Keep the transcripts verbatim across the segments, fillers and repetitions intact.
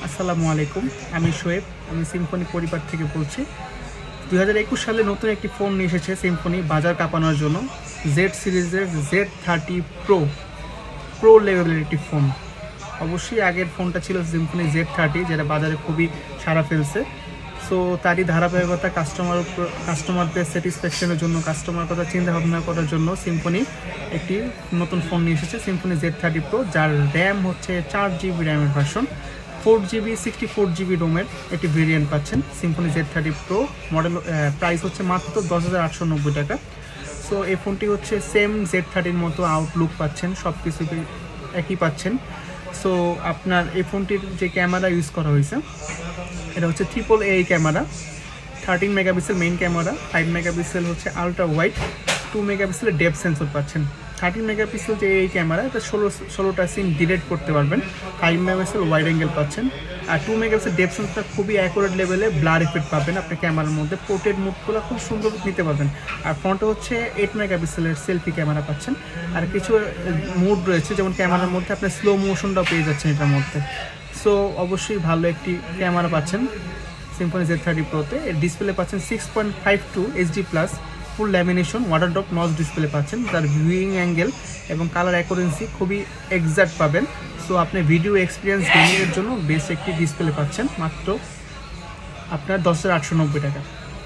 আসসালামু আলাইকুম, আমি শোয়েব। আমি সিম্ফনি পরিবার থেকে বলছি। দুই হাজার একুশ সালে নতুন একটি ফোন নিয়ে এসেছে সিম্ফনি বাজার কাঁপানোর জন্য। জেড সিরিজের জেড থার্টি প্রো প্রো লেভেলের একটি ফোন। অবশ্যই আগের ফোনটা ছিল সিম্ফনি জেড থার্টি, যেটা বাজারে খুবই সাড়া ফেলছে। সো তারই ধারাবাহিকতা কাস্টমার কাস্টমারদের স্যাটিসফ্যাকশনের জন্য, কাস্টমার কথা চিন্তা ভাবনা করার জন্য সিম্ফনি একটি নতুন ফোন নিয়ে এসেছে, সিম্ফনি জেড থার্টি প্রো, যার র্যাম হচ্ছে চার জিবি র্যামের version, four GB sixty four GB রোমের একটি ভেরিয়েন্ট পাচ্ছেন। Symphony Z thirty pro model price হচ্ছে মাত্র দশ হাজার আটশো নব্বই টাকা। সো এই ফোনটি হচ্ছে সেম জেড থার্টির মতো আউটলুক পাচ্ছেন, সব কিছু একই পাচ্ছেন। সো আপনার এই ফোনটির যে ক্যামেরা ইউজ করা হয়েছে, এটা হচ্ছে ট্রিপল এ camera, thirteen megapixel main camera, five megapixel হচ্ছে আলট্রা ওয়াইড, টু মেগাপিক্সেলের ডেপথ সেন্সর পাচ্ছেন। থার্টিন মেগাপিক্সেল যে এই ক্যামেরা, এটা ষোলো ষোলোটা সিন ডিলেট করতে পারবেন। ফাইভ মেগাপিক্সেল ওয়াইড অ্যাঙ্গেল পাচ্ছেন, আর টু মেগাপিক্সেল ডেপথ সেন্সরটা খুবই অ্যাকুরেট লেভেলে ব্লার ইফেক্ট পাবেন আপনার ক্যামেরার মধ্যে, পোর্ট্রেট মুডগুলো খুব সুন্দর নিতে পারবেন। আর ফ্রন্টে হচ্ছে এইট মেগাপিক্সেলের সেলফি ক্যামেরা পাচ্ছেন। আর কিছু মুড রয়েছে, যেমন ক্যামেরার মধ্যে আপনার স্লো মোশনটাও পেয়ে যাচ্ছেন এটার মধ্যে। সো অবশ্যই ভালো একটি ক্যামেরা পাচ্ছেন সিম্ফনি জেড থার্টি প্রোতে। এর ডিসপ্লে পাচ্ছেন six point five two HD plus full lamination water drop notch display পাচ্ছেন, যার ভিউইং অ্যাঙ্গেল এবং কালার অ্যাকুরেন্সি খুবই এক্সাক্ট পাবেন। সো আপনি ভিডিও এক্সপিরিয়েন্স গেমিংয়ের জন্য বেস্ট একটি ডিসপ্লে পাচ্ছেন মাত্র আপনার দশ হাজার আটশো নব্বই টাকা।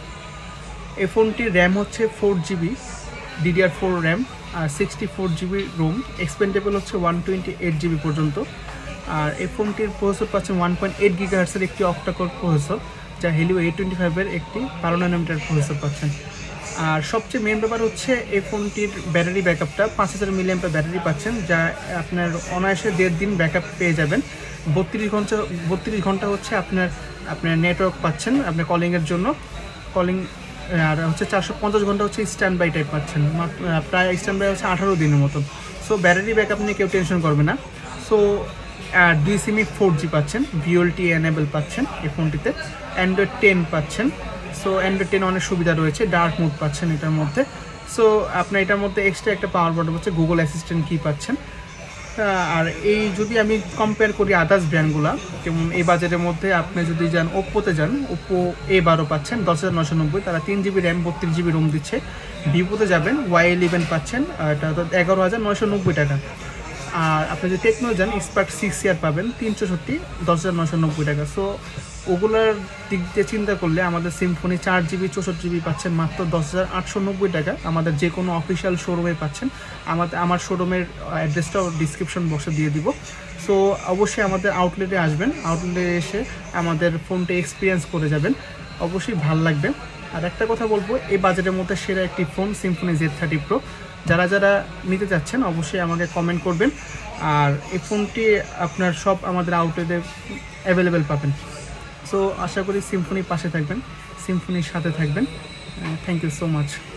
এই ফোনটির র্যাম হচ্ছে four GB DDR four RAM আর sixty four GB ROM, expandable হচ্ছে ওয়ান টোয়েন্টি এইট জিবি পর্যন্ত। আর এই ফোনটির প্রসেসর পাচ্ছেন ওয়ান পয়েন্ট এইট গিগাহার্টসের একটি অক্টাকোর প্রসেসর, যা হেলিও এইট টোয়েন্টি ফাইভের একটি বারো ন্যানোমিটার প্রসেসর পাচ্ছেন। আর সবচেয়ে মেন ব্যাপার হচ্ছে এই ফোনটির ব্যাটারি ব্যাকআপটা পাঁচ হাজার মিলিঅ্যাম্পিয়ার ব্যাটারি পাচ্ছেন, যা আপনার অনায়াসে দেড় দিন ব্যাকআপ পেয়ে যাবেন। বত্রিশ ঘন্টা বত্রিশ ঘন্টা হচ্ছে আপনার আপনার নেটওয়ার্ক পাচ্ছেন আপনার কলিংয়ের জন্য, কলিং। আর হচ্ছে চারশো পঞ্চাশ ঘন্টা হচ্ছে স্ট্যান্ড বাই টাইপ পাচ্ছেন, প্রায় স্ট্যান্ড বাই হচ্ছে আঠারো দিনের মতন। সো ব্যাটারি ব্যাকআপ নিয়ে কেউ টেনশন করবে না। সো আর দুই সিমি ফোর জি পাচ্ছেন, ভিওএলটি এনেবল পাচ্ছেন এই ফোনটিতে, অ্যান্ড্রয়েড টেন পাচ্ছেন। সো অ্যান্ড্রয়েড টেন অনেক সুবিধা রয়েছে, ডার্ক মোড পাচ্ছেন এটার মধ্যে। সো আপনার এটার মধ্যে এক্সট্রা একটা পাওয়ার বাটন হচ্ছে, গুগল অ্যাসিস্ট্যান্ট কি পাচ্ছেন। আর এই যদি আমি কম্পেয়ার করি আদার্স ব্র্যান্ডগুলো, যেমন এই বাজারের মধ্যে আপনি যদি যান ওপ্পোতে যান, ওপ্পো এ বারো পাচ্ছেন দশ হাজার নশো নব্বই, তারা তিন জিবি র্যাম বত্রিশ জিবি রোম দিচ্ছে। ভিভোতে যাবেন ওয়াই ইলেভেন পাচ্ছেন, এটা এগারো হাজার নয়শো নব্বই টাকা। আর আপনি যদি টেকনো যান স্পার্ক সিক্স ইয়ার পাবেন তিনশো সত্যি দশ হাজার নশো নব্বই টাকা। সো ওগুলোর দিক দিয়ে চিন্তা করলে আমাদের সিম্ফনি চার জিবি চৌষট্টি জিবি পাচ্ছেন মাত্র দশ হাজার আটশো নব্বই টাকা। আমাদের যে কোনো অফিসিয়াল শোরুমে পাচ্ছেন। আমাদের আমার শোরুমের অ্যাড্রেসটাও ডিসক্রিপশন বক্সে দিয়ে দিব। সো অবশ্যই আমাদের আউটলেটে আসবেন, আউটলেটে এসে আমাদের ফোনটা এক্সপিরিয়েন্স করে যাবেন, অবশ্যই ভালো লাগবে। আর একটা কথা বলবো, এই বাজেটের মধ্যে সেরা একটি phone Symphony Z thirty pro. যারা যারা নিতে চাচ্ছেন অবশ্যই আমাকে কমেন্ট করবেন। আর এই ফোনটি আপনার সব আমাদের আউটলেটে অ্যাভেলেবেল পাবেন। সো আশা করি সিম্ফনির পাশে থাকবেন, সিম্ফনির সাথে থাকবেন। Thank you so much.